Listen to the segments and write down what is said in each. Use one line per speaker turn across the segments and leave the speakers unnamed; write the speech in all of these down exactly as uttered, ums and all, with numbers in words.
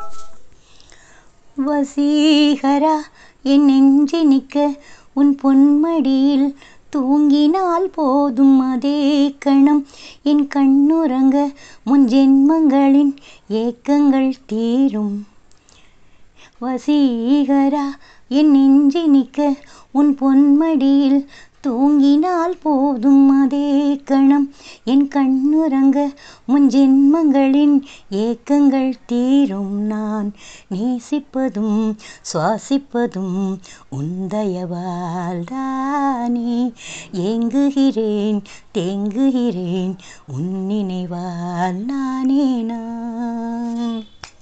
வசீகரா என் நெஞ்சினிக்க உன் பொன்மடியில் தூங்கினால் போதும் அதே கணம் என் கண்ணுறங்க முன் ஜென்மங்களின் ஏக்கங்கள் தீரும். வசீகரா என் நெஞ்சினிக்க உன் பொன்மடியில் தூங்கினால் போதும் அதே கணம் என் கண்ணுறங்க முன் ஜென்மங்களின் ஏக்கங்கள் தீரும். நான் நேசிப்பதும் சுவாசிப்பதும் உந்தயவால் தானே. ஏங்குகிறேன் தேங்குகிறேன் உன் நினைவால் நானே நான்.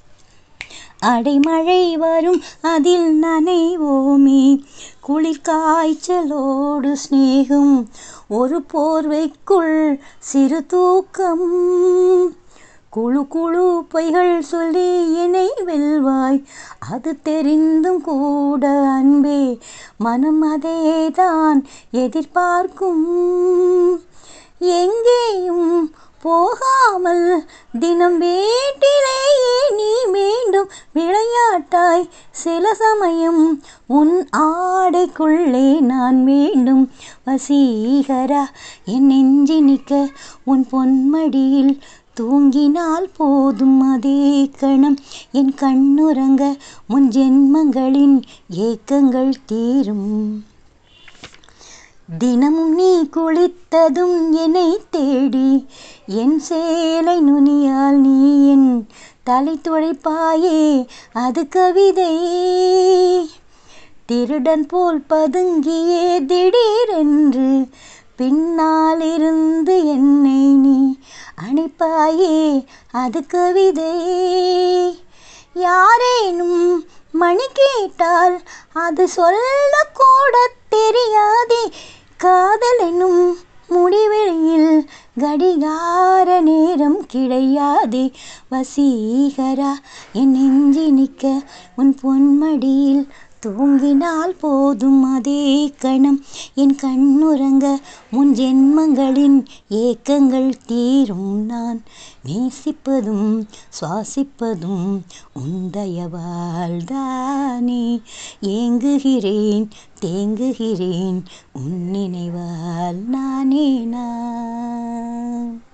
அடைமழை வரும் அதில் நனைவோமே குளிர் காய்ச்சலோடு ஸ்நேகம் ஒரு போர்வைக்குள் சிறு தூக்கம். குழு குழு பொய்கள் சொல்லி என்னை வெல்வாய் அது தெரிந்தும் கூட அன்பே மனம் அதேதான் எதிர்பார்க்கும். எங்கேயும் போகாமல் தினம் வீட்டிலேயே நீ மீண்டும் விளையாட்டாய் சில சமயம் உன் ஆடைக்குள்ளே நான் மீண்டும். வசீகரா என் நெஞ்சினிக்க உன் பொன்மடியில் தூங்கினால் போதும் அதே கணம் என் கண்ணுறங்க முன் ஜென்மங்களின் ஏக்கங்கள் தீரும். தினமும் நீ குளித்ததும் என்னை தேடி என் சேலை நுனியால் நீ என் தலை துடைப்பாயே அது கவிதை. திருடன் போல் பதுங்கியே திடீரென்று பின்னாலிருந்து என்னை நீ அணைப்பாயே அது கவிதை. யாரேனும் மணி கேட்டால் அது சொல்லக்கூட தெரியாதே. காதல் என்னும் முடிவெளியில் கடிகார நேரம் கிடையாதே. வசீகரா என் நெஞ்சினிக்க உன் பொன்மடியில் தூங்கினால் போதும் அதே கணம் என் கண்ணுறங்க முன் ஜென்மங்களின் ஏக்கங்கள் தீரும். நான் நேசிப்பதும் சுவாசிப்பதும் உந்தயவால் தானே. ஏங்குகிறேன் தேங்குகிறேன் உன் நினைவால் நானே நான்.